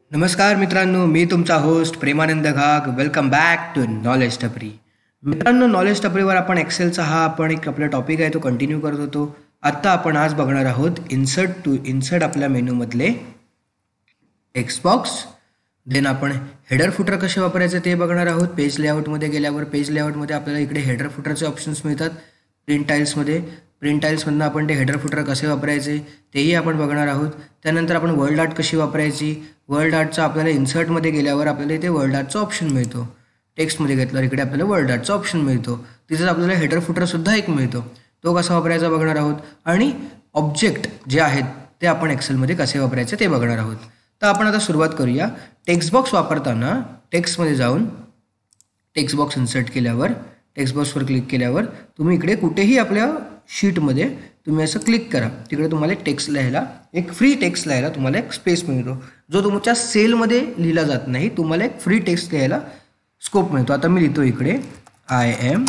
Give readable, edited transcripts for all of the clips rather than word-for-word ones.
नमस्कार मित्रांनो, मी तुमचा host Premanand Ghag. Welcome back to knowledge Tapri. मित्रांनो, नॉलेज टपरीवर आपण एक्सेलचा आपण एक आपला टॉपिक आहे तो कंटिन्यू करत होतो. आत्ता आपण आज बघणार आहोत इन्सर्ट आपल्या मेनूमधले टेक्स्ट बॉक्स. देन आपण हेडर फुटर कसे वापरायचे ते बघणार आहोत. पेज लेआउटमध्ये गेल्यावर पेज लेआउटमध्ये आपल्याला इकडे हेडर फुटरचे ऑप्शन्स मिळतात. प्रिंट टाईल्समधनं आपण ते हेडर फुटर कसे वापरायचे तेही आपण बघणार आहोत. त्यानंतर आपण वर्ल्ड आर्ट कशी वापरायची. वर्ल्ड आर्टचा आपल्याला इन्सर्टमध्ये गेल्यावर आपल्याला इथे वर्ल्ड आर्टचा ऑप्शन मिळतो. टेक्स्टमध्ये घेतल्यावर इकडे आपल्याला वर्ल्ड आर्टचा ऑप्शन मिळतो. तिथेच आपल्याला हेडर फुटरसुद्धा एक मिळतो. तो कसा वापरायचा बघणार आहोत. आणि ऑब्जेक्ट जे आहेत ते आपण एक्सेलमध्ये कसे वापरायचे ते बघणार आहोत. तर आपण आता सुरुवात करूया. टेक्स्ट बॉक्स वापरताना टेक्स्टमध्ये जाऊन टेक्स्ट बॉक्स इन्सर्ट केल्यावर टेक्स्ट बॉक्सवर क्लिक केल्यावर तुम्ही इकडे कुठेही आपल्या शीटमध्ये तुम्ही असं क्लिक करा. तिकडे तुम्हाला टेक्स्ट लिहायला एक फ्री टेक्स्ट लिहायला तुम्हाला एक स्पेस मिळतो, जो तुमच्या सेलमध्ये लिहिला जात नाही. तुम्हाला एक फ्री टेक्स्ट लिहायला स्कोप मिळतो. आता मी लिहितो इकडे I am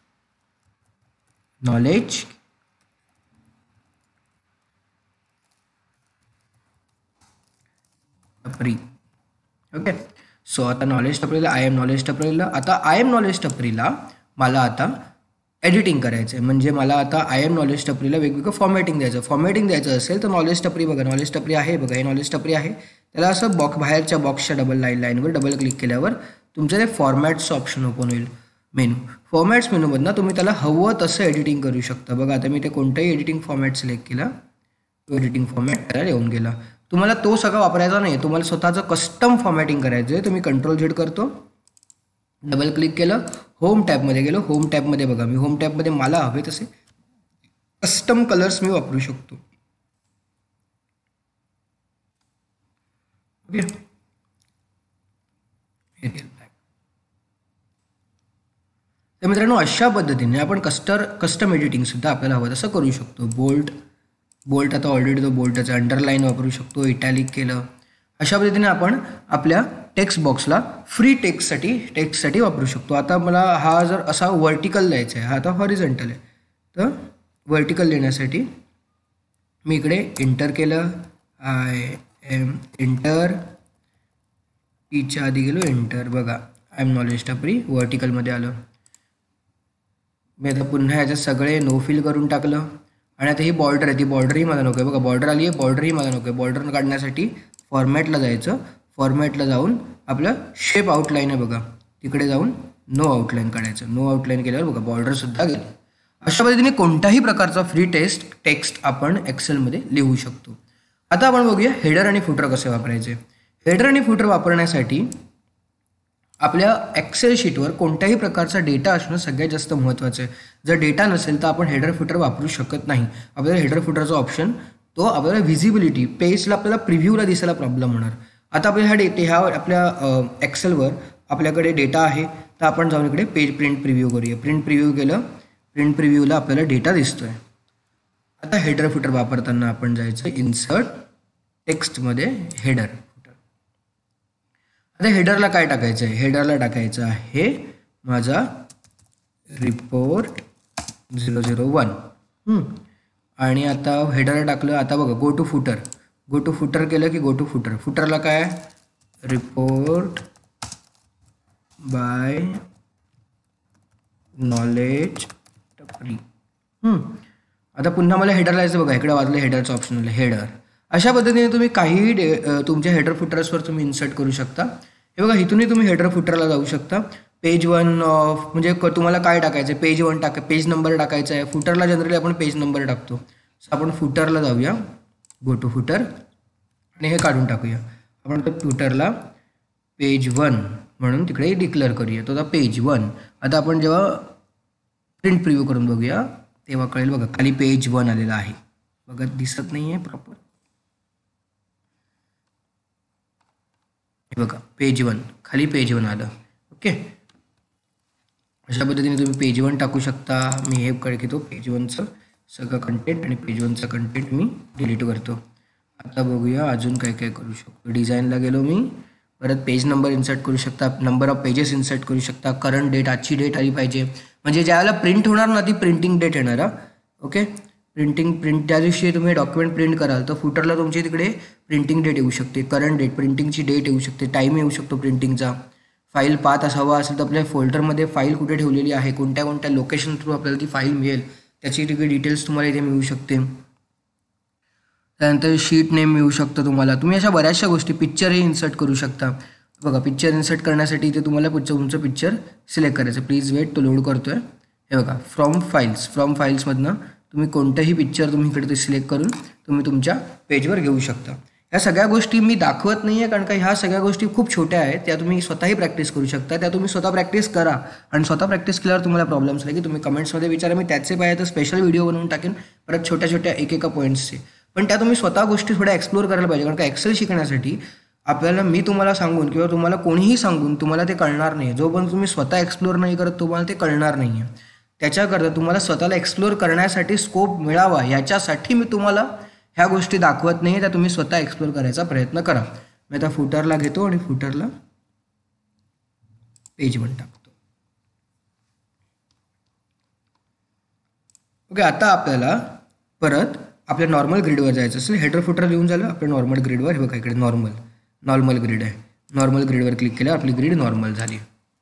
knowledge Tapri. Okay, so आता नॉलेज टपरीला आय एम नॉलेज टपरीला आता आय एम नॉलेज टपरीला मला आता एडिटिंग करायचं आहे. म्हणजे मला आता आय एम नॉलेज टपरीला वेगवेगळं फॉर्मॅटिंग द्यायचं असेल तर नॉलेज टपरी बघा. नॉलेज टपरी आहे बघा, हे नॉलेज टपरी आहे. त्याला असं बाहेरच्या बॉक्सच्या लाईनवर डबल क्लिक केल्यावर तुमचं ते फॉर्मॅट्सचं ऑप्शन ओपन होईल. फॉर्मॅट्स मेनूमधनं तुम्ही त्याला हवं तसं एडिटिंग करू शकता. बघा आता मी ते कोणताही एडिटिंग फॉर्मॅट सिलेक्ट केला, तो एडिटिंग फॉर्मॅट त्याला येऊन गेला. तुम्हाला तो सगळा वापरायचा नाही, तुम्हाला स्वतःचं कस्टम फॉर्मॅटिंग करायचं आहे. तुम्ही Ctrl Z करतो, डबल क्लिक केलं, होम टॅबमध्ये गेलो. होम टॅबमध्ये बघा, मी होम टॅबमध्ये मला हवे तसे कस्टम कलर्स मी वापरू शकतो. ओके, तर मित्रांनो अशा पद्धतीने आपण कस्टम एडिटिंग सुद्धा आपल्याला हवं तसं करू शकतो. बोल्ट आता ऑलरेडी तो बोल्टचा अंडरलाईन वापरू शकतो. इटॅलिक केलं. अशा पद्धतीने आपण आपल्या टेक्स्ट बॉक्सला फ्री टेक्स्टसाठी वापरू शकतो. आता मला हा जर असा व्हर्टिकल लिहायचा आहे, हा आता हॉरिझॉन्टल आहे, तर व्हर्टिकल लिहिण्यासाठी मी इकडे एंटर केलं. आय एम एंटर, पीच्या आधी गेलो एंटर. बघा आय एम नॉलेज टपरी व्हर्टिकलमध्ये आलं. मी आता पुन्हा याच्यात सगळे नो फिल करून टाकलं. आणि आता ही बॉर्डर आहे, ती बॉर्डरही मला नको आहे. बघा बॉर्डर आली आहे, बॉर्डरही मला नको आहे. बॉर्डर काढण्यासाठी फॉर्मॅटला जायचं. फॉर्मॅटला जाऊन आपलं शेप आउटलाईन आहे बघा, तिकडे जाऊन नो आउटलाईन काढायचं. नो आउटलाईन केल्यावर बघा बॉर्डरसुद्धा गेली. अशा पद्धतीने कोणताही प्रकारचा फ्री टेक्स्ट आपण एक्सेलमध्ये लिहू शकतो. आता आपण बघूया हेडर आणि फुटर कसे वापरायचे. हेडर आणि फुटर वापरण्यासाठी आपल्या एक्सेल शीटवर कोणत्याही प्रकारचा डेटा असणं सगळ्यात जास्त महत्त्वाचं आहे. जर डेटा नसेल तर आपण हेडर फुटर वापरू शकत नाही. आपल्याला हेडर फुटरचा ऑप्शन तो आपल्याला व्हिजिबिलिटी पेजला आपल्याला प्रिव्ह्यूला दिसायला प्रॉब्लेम होणार. आता आपल्या ह्या आपल्या एक्सेलवर आपल्याकडे डेटा आहे, तर आपण जाऊन इकडे पेज प्रिंट प्रिव्ह्यू करूया. प्रिंट प्रिव्ह्यू केलं, प्रिंट प्रिव्ह्यूला आपल्याला डेटा दिसतोय. आता हेडर फुटर वापरताना आपण जायचं इन्सर्ट टेक्स्टमध्ये हेडर फुटर. आता हेडरला काय टाकायचं आहे. हेडरला टाकायचं आहे माझा रिपोर्ट 001. आणि आता हेडरला टाकलं. आता बघा गो टू फुटर केलं की गो टू फुटरला काय रिपोर्ट बाय नॉलेज टपरी. आता पुन्हा मला हेडरला यायचं. बघा इकडे वाजलं हेडरचं ऑप्शन आलं हेडर. अशा पद्धतीने तुम्ही काही तुमच्या हेडर फुटर्सवर तुम्ही इन्सर्ट करू शकता. हे बघा इथूनही तुम्ही हेडर फुटरला जाऊ शकता. पेज 1 म्हणजे तुम्हाला काय टाकायचं आहे, पेज 1 पेज नंबर टाकायचा आहे. फुटरला जनरली आपण पेज नंबर टाकतो. सो आपण फुटरला जाऊया, गो टू फुटर, आणि हे काढून टाकूया. आपण फुटरला पेज 1 म्हणून तिकडे डिक्लेअर करूया. तो आता पेज 1. आता आपण जेव्हा प्रिंट प्रिव्ह्यू करून बघूया तेव्हा कळेल. बघा खाली पेज 1 आलेला आहे. बघा दिसत नाही आहे प्रॉपर. हे बघा पेज 1, खाली पेज 1 आलं. ओके, अशा पद्धतीने तुम्ही पेज 1 टाकू शकता. मी हे कळे की तो पेज 1चं सगळं कंटेंट आणि पेज 1चं कंटेंट मी डिलीट करतो. आता बघूया अजून काय काय करू शकतो. डिझाईनला गेलो मी, परत पेज नंबर इन्सर्ट करू शकता, नंबर ऑफ पेजेस इन्सर्ट करू शकता. करंट डेट, आजची डेट आली पाहिजे, म्हणजे ज्यावेळेला प्रिंट होणार ना ती प्रिंटिंग डेट येणार. ओके, प्रिंट त्या दिवशी तुम्ही डॉक्युमेंट प्रिंट कराल तर फुटरला तुमची तिकडे प्रिंटिंग डेट येऊ शकते, करंट डेट, प्रिंटिंगची डेट येऊ शकते, टाईम येऊ शकतो प्रिंटिंगचा. फाईल पाथ हवा असेल तर आपल्या फोल्डरमध्ये फाईल कुठे ठेवलेली आहे, कोणत्या कोणत्या लोकेशन थ्रू आपल्याला ती फाईल मिळेल त्याची तिकडे डिटेल्स तुम्हाला इथे मिळू शकते. त्यानंतर शीट नेम मिळू शकतं तुम्हाला. तुम्ही अशा बऱ्याचशा गोष्टी, पिक्चरही इन्सर्ट करू शकता. बघा पिक्चर इन्सर्ट करण्यासाठी इथे तुम्हाला तुमचं पिक्चर सिलेक्ट करायचं. प्लीज वेट, तो लोड करतो आहे. हे बघा फ्रॉम फाईल्समधनं तुम्ही कोणतंही पिक्चर तुम्ही इकडे ते सिलेक्ट करून तुम्ही तुमच्या पेजवर घेऊ शकता. ह्या सगळ्या गोष्टी मी दाखवत नाही आहे कारण का ह्या सगळ्या गोष्टी खूप छोट्या आहेत. त्या तुम्ही स्वतःही प्रॅक्टिस करू शकता. त्या तुम्ही स्वतः प्रॅक्टिस करा आणि स्वतः प्रॅक्टिस केल्यावर तुम्हाला प्रॉब्लेम्स आले की तुम्ही कमेंट्समध्ये विचारा. मी त्याचे पाहिजे तर स्पेशल व्हिडिओ बनवून टाकेन परत छोट्या छोट्या एकेका पॉईंट्सचे. पण त्या तुम्ही स्वतः गोष्टी थोड्या एक्सप्लोर करायला पाहिजे. कारण का एक्सेल शिकण्यासाठी आपल्याला मी तुम्हाला सांगून किंवा तुम्हाला कोणीही सांगून तुम्हाला ते कळणार नाही. जोपर्यंत तुम्ही स्वतः एक्सप्लोर नाही करत तुम्हाला ते कळणार नाही आहे. त्याच्याकरता तुम्हाला स्वतःला एक्सप्लोर करण्यासाठी स्कोप मिळावा याच्यासाठी मी तुम्हाला ह्या गोष्टी दाखवत नाही. त्या तुम्ही स्वतः एक्सप्लोर करायचा प्रयत्न करा. मी आता फुटरला घेतो आणि फुटरला पेज पण टाकतो. ओके, आता आपल्याला परत आपल्या नॉर्मल ग्रीडवर जायचं असेल. हेडर फुटर लिहून झालं आपल्या नॉर्मल ग्रीडवर. हे बघा इकडे नॉर्मल ग्रीड आहे. नॉर्मल ग्रीडवर क्लिक केल्यावर आपली ग्रीड नॉर्मल झाली.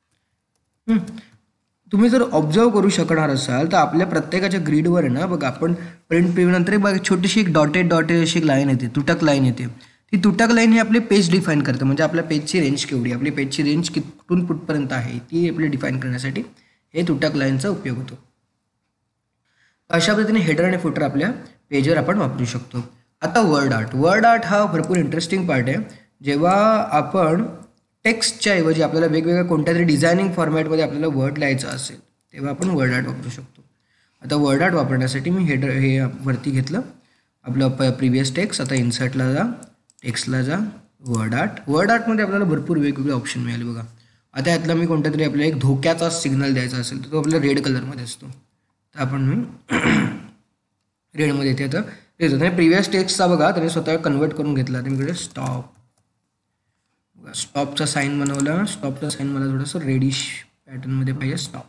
तुम्ही जर ऑब्झर्व करू शकणार असाल तर आपल्या प्रत्येकाच्या ग्रीडवर आहे ना बघा, आपण प्रिंट प्रिव्ह्यू नंतर बघा छोटीशी एक डॉटेड अशी एक लाईन येते, तुटक लाईन येते. ती तुटक लाईन ही आपले पेज डिफाईन करते. म्हणजे आपल्या पेजची रेंज केवढी, आपली पेजची रेंज कुठून कुठपर्यंत आहे ती आपली डिफाईन करण्यासाठी हे तुटक लाईनचा उपयोग होतो. अशा पद्धतीने हेडर आणि फुटर आपल्या पेजवर आपण वापरू शकतो. आता वर्ड आर्ट हा भरपूर इंटरेस्टिंग पार्ट आहे. जेव्हा आपण टेक्स्टच्या ऐवजी आपल्याला वेगवेगळ्या कोणत्या तरी डिझायनिंग फॉर्मॅटमध्ये आपल्याला वर्ड लिहायचं असेल तेव्हा आपण वर्ड आर्ट वापरू शकतो. आता वर्ड आर्ट वापरण्यासाठी मी हे वरती घेतलं आपलं प्रिव्हियस टेक्स्ट. आता इन्सर्टला जा, टेक्स्टला जा, वर्ड आर्टमध्ये आपल्याला भरपूर वेगवेगळे ऑप्शन मिळाले बघा. आता यातला मी कोणत्या तरी आपल्याला एक धोक्याचा सिग्नल द्यायचा असेल तर तो आपल्याला रेड कलरमध्ये असतो. तर आपण मी रेडमध्ये येते. आता देतो प्रिव्हियस टेक्स्टचा बघा त्याने स्वतः कन्वर्ट करून घेतला. त्याकडे स्टॉपचा साईन बनवला. स्टॉपचा साईन मला थोडंसं रेडिश पॅटर्नमध्ये पाहिजे. स्टॉप.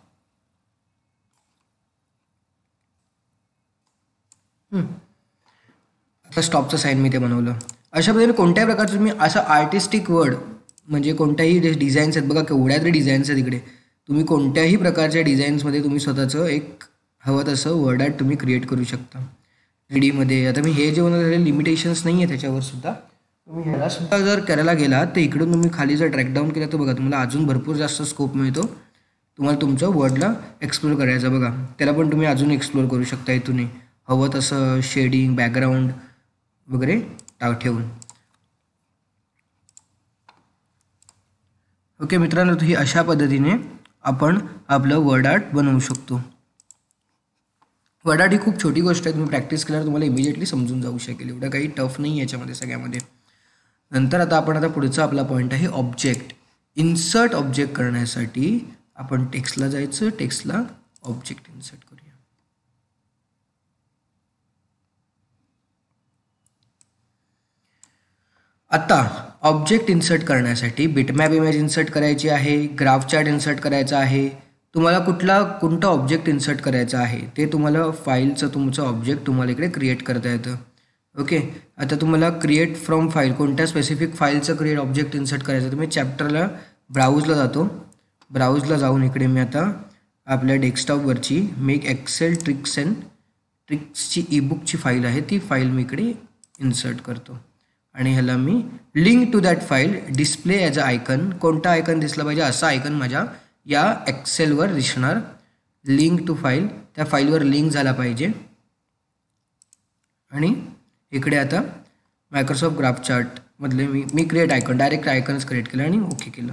आता स्टॉपचं साईन मी ते बनवलं. अशा पद्धतीने कोणत्याही प्रकारचं तुम्ही असं आर्टिस्टिक वर्ड म्हणजे कोणत्याही डिझाईन्स आहेत बघा, केवढ्या तरी डिझाईन्स आहेत इकडे. तुम्ही कोणत्याही प्रकारच्या डिझाईन्समध्ये तुम्ही स्वतःचं एक हवं तसं वर्ड आर्ट तुम्ही क्रिएट करू शकता 3Dमध्ये. आता मी हे जे बनवलेले लिमिटेशन्स नाही आहे त्याच्यावर सुद्धा तुम्ही ह्याला सुद्धा जर करायला गेला तर इकडून तुम्ही खाली जर ट्रॅक डाऊन केला तर बघा तुम्हाला अजून भरपूर जास्त स्कोप मिळतो. तुम्हाला तुमचं वर्डला एक्सप्लोर करायचं बघा. त्याला पण तुम्ही अजून एक्सप्लोर करू शकता इथून हवं तसं शेडिंग, बॅकग्राऊंड वगैरे ठेवून. ओके मित्रांनो, ही अशा पद्धतीने आपण आपलं वर्ड आर्ट बनवू शकतो. वर्ड आर्ट ही खूप छोटी गोष्ट आहे. तुम्ही प्रॅक्टिस केल्यावर तुम्हाला इमिजिएटली समजून जाऊ शकेल. एवढं काही टफ नाही याच्यामध्ये सगळ्यामध्ये. नंतर आता पुढचा आपला पॉईंट आहे ऑब्जेक्ट. इन्सर्ट ऑब्जेक्ट करण्यासाठी आपण टेक्स्टला जायचं. टेक्स्टला ऑब्जेक्ट इन्सर्ट करूया. आता ऑब्जेक्ट इन्सर्ट करण्यासाठी बिटमॅप इमेज इन्सर्ट करायची आहे, ग्राफ चार्ट इन्सर्ट करायचा आहे. तुम्हाला कोणतं ऑब्जेक्ट इन्सर्ट करायचं आहे ते तुम्हाला फाईलचं तुमचं ऑब्जेक्ट तुम्हाला इकडे क्रिएट करता येतं. ओके, आता तुम्हाला क्रिएट फ्रॉम फाईल कोणत्या स्पेसिफिक फाईलचं ऑब्जेक्ट इन्सर्ट करायचं. तुम्ही चॅप्टरला ब्राउजला जातो. ब्राउजला जाऊन इकडे मी आता आपल्या डेस्कटॉपवरची मी एक एक्सेल ट्रिक्सची ईबुकची फाईल आहे ती फाईल मी इकडे इन्सर्ट करतो आणि ह्याला मी link to that file display as a icon. कोणता आयकन दिसला पाहिजे असा आयकन माझ्या या एक्सेलवर दिसणार. लिंक टू फाईल, त्या फाईलवर लिंक झाला पाहिजे. आणि इकडे आता मायक्रोसॉफ्ट ग्राफ चार्टमधले मी create icon direct icons create केलं आणि ओके केलं.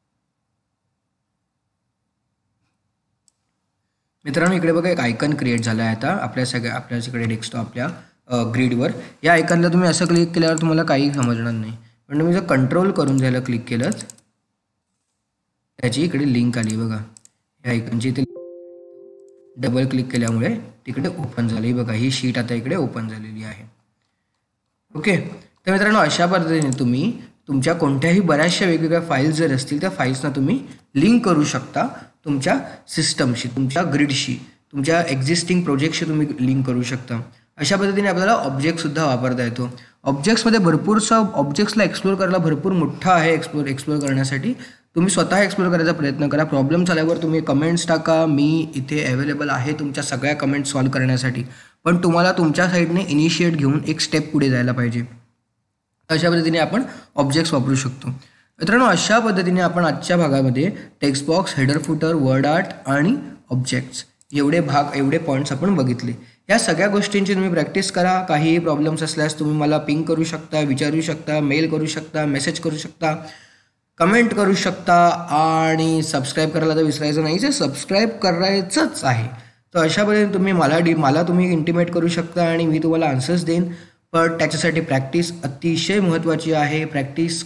मित्रांनो इकडे बघा एक आयकन क्रिएट झाला आहे आता आपल्या सगळ्या डेस्कटॉप आपल्या ग्रीडवर. या आयकनला तुम्ही असं क्लिक केल्यावर तुम्हाला काही समजणार नाही. पण तुम्ही जर कंट्रोल करून द्यायला क्लिक केलं त्याची इकडे लिंक आली बघा. या आयकनची इथे डबल क्लिक केल्यामुळे तिकडे ओपन झाली बघा. ही शीट आता इकडे ओपन झालेली आहे. ओके, तर मित्रांनो अशा पद्धतीने तुम्ही तुमच्या कोणत्याही बऱ्याचशा वेगवेगळ्या फाईल्स जर असतील त्या फाईल्सना तुम्ही लिंक करू शकता तुमच्या सिस्टमशी, तुमच्या ग्रीडशी, तुमच्या एक्झिस्टिंग प्रोजेक्टशी तुम्ही लिंक करू शकता. अशा पद्धतीने आपल्याला ऑब्जेक्टसुद्धा वापरता येतो. ऑब्जेक्ट्समध्ये ऑब्जेक्ट्सला एक्सप्लोर करायला भरपूर मोठा आहे एक्सप्लोर करण्यासाठी. तुम्ही स्वतः एक्सप्लोर करायचा प्रयत्न करा. प्रॉब्लेम झाल्यावर तुम्ही कमेंट्स टाका. मी इथे अवेलेबल आहे तुमच्या सगळ्या कमेंट सॉल्व्ह करण्यासाठी. पण तुम्हाला तुमच्या साईडने इनिशिएट घेऊन एक स्टेप पुढे जायला पाहिजे. अशा पद्धतीने आपण ऑब्जेक्ट्स वापरू शकतो. मित्रांनो, अशा पद्धतीने आपण आजच्या भागामध्ये text box, header footer, word art आणि ऑब्जेक्ट्स एवढे पॉईंट्स आपण बघितले. या सगळ्या गोष्टींची तुम्ही प्रॅक्टिस करा. काहीही प्रॉब्लेम्स असल्यास तुम्ही मला पिंग करू शकता, विचारू शकता, मेल करू शकता, मेसेज करू शकता, कमेंट करू शकता आणि सबस्क्राईब करायला तर विसरायचं नाही. जे सबस्क्राईब करायचंच आहे. तर अशा पद्धतीने तुम्ही मला तुम्ही इंटिमेट करू शकता आणि मी तुम्हाला आन्सर्स देईन. पण त्याच्यासाठी प्रॅक्टिस अतिशय महत्त्वाची आहे. प्रॅक्टिस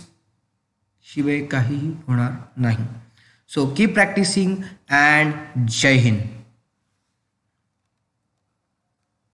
शिवाय काहीही होणार नाही. So keep practicing and Jai Hind.